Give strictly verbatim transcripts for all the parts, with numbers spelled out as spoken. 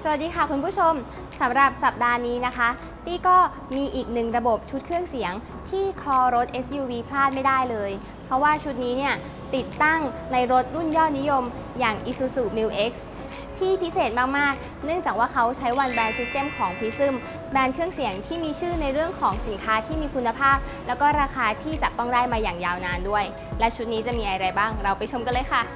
วัสดีค่ะคุณผู้ชมสำหรับสัปดาห์นี้นะคะตี้ก็มีอีกหนึ่งระบบชุดเครื่องเสียงที่คอรถ เอส ยู วี พลาดไม่ได้เลยเพราะว่าชุดนี้เนี่ยติดตั้งในรถรุ่นยอดนิยมอย่าง Isuzu Mu-X ที่พิเศษมากๆเนื่องจากว่าเขาใช้ One Brand System ของ Prism แบรนด์เครื่องเสียงที่มีชื่อในเรื่องของสินค้าที่มีคุณภาพแล้วก็ราคาที่จับต้องได้มาอย่างยาวนานด้วยและชุดนี้จะมีอะไรบ้างเราไปชมกันเลยค่ะ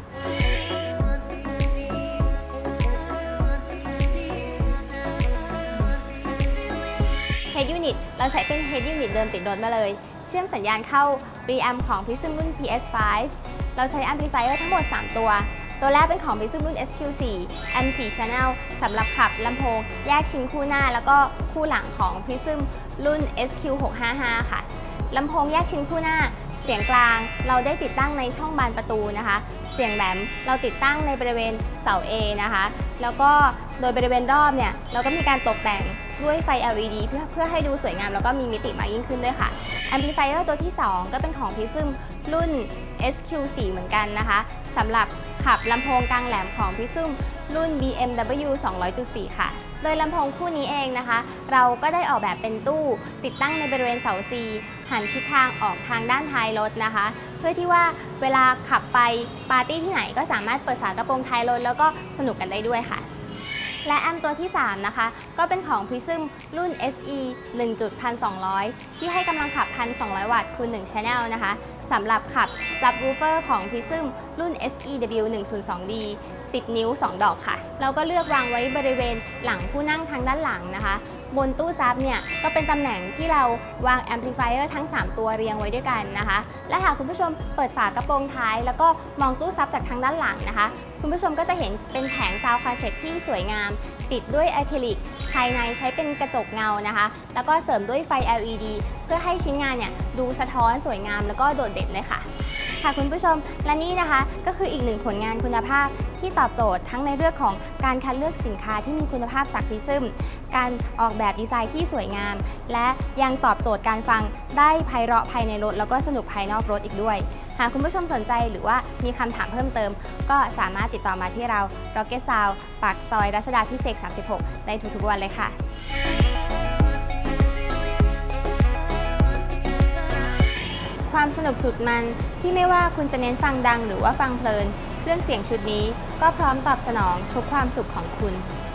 Head Unit เราใช้เป็น Head Unit เดิมติดรถมาเลยเชื่อมสัญญาณเข้า Preamp ของ Prism รุ่น พี เอส ไฟว์ เราใช้ Amplifier ทั้งหมด สาม ตัวตัวแรกเป็นของ Prism รุ่น เอส คิว โฟร์ Amp โฟร์ Channel สำหรับขับลำโพงแยกชิ้นคู่หน้าแล้วก็คู่หลังของ Prism รุ่น เอส คิว หกห้าห้า ค่ะลำโพงแยกชิ้นคู่หน้าเสียงกลางเราได้ติดตั้งในช่องบานประตูนะคะเสียงแหลมเราติดตั้งในบริเวณเสา A นะคะแล้วก็โดยบริเวณรอบเนี่ยเราก็มีการตกแต่งด้วยไฟ แอล อี ดี เพื่อเพื่อให้ดูสวยงามแล้วก็มีมิติมากยิ่งขึ้นด้วยค่ะ Amplifier ตัวที่สองก็เป็นของ Prism รุ่น เอส คิว โฟร์ เหมือนกันนะคะสำหรับขับลำโพงกลางแหลมของ Prism รุ่น บี เอ็ม ดับเบิลยู สองร้อยจุดสี่ ค่ะโดยลำโพงคู่นี้เองนะคะเราก็ได้ออกแบบเป็นตู้ติดตั้งในบริเวณเสา C หันทิศทางออกทางด้านท้ายรถนะคะเพื่อที่ว่าเวลาขับไปปาร์ตี้ที่ไหนก็สามารถเปิดฝากระโปรงท้ายรถแล้วก็สนุกกันได้ด้วยค่ะและแอมป์ตัวที่สามนะคะก็เป็นของ Prism รุ่น เอส อี หนึ่งจุดหนึ่งพันสองร้อย ที่ให้กำลังขับ หนึ่งพันสองร้อย วัตต์คูณ หนึ่ง Channel นะคะสำหรับขับ Subwoofer ของ Prism รุ่น เอส อี ดับเบิลยู หนึ่งศูนย์สองดี สิบ นิ้ว สอง ดอกค่ะเราก็เลือกวางไว้บริเวณหลังผู้นั่งทางด้านหลังนะคะบนตู้ซับเนี่ยก็เป็นตำแหน่งที่เราวาง Amplifier ทั้ง สาม ตัวเรียงไว้ด้วยกันนะคะและหากคุณผู้ชมเปิดฝากระโปรงท้ายแล้วก็มองตู้ซับจากทางด้านหลังนะคะคุณผู้ชมก็จะเห็นเป็นแผงซาวด์คอนเซ็ปต์ที่สวยงามติดด้วยอะคริลิกภายในใช้เป็นกระจกเงานะคะแล้วก็เสริมด้วยไฟ แอล อี ดี เพื่อให้ชิ้นงานเนี่ยดูสะท้อนสวยงามแล้วก็โดดเด่นเลยค่ะค่ะคุณผู้ชมและนี่นะคะก็คืออีกหนึ่งผลงานคุณภาพที่ตอบโจทย์ทั้งในเรื่องของการคัดเลือกสินค้าที่มีคุณภาพจาก Prism การออกแบบดีไซน์ที่สวยงามและยังตอบโจทย์การฟังได้ไพเราะภายในรถแล้วก็สนุกภายนอกรถอีกด้วยหากคุณผู้ชมสนใจหรือว่ามีคำถามเพิ่มเติมก็สามารถติดต่อมาที่เรา Rocket Sound ปากซอยรัชดาภิเษก สามสิบหกได้ทุกๆวันเลยค่ะความสนุกสุดมันที่ไม่ว่าคุณจะเน้นฟังดังหรือว่าฟังเพลินเครื่องเสียงชุดนี้ก็พร้อมตอบสนองทุกความสุขของคุณ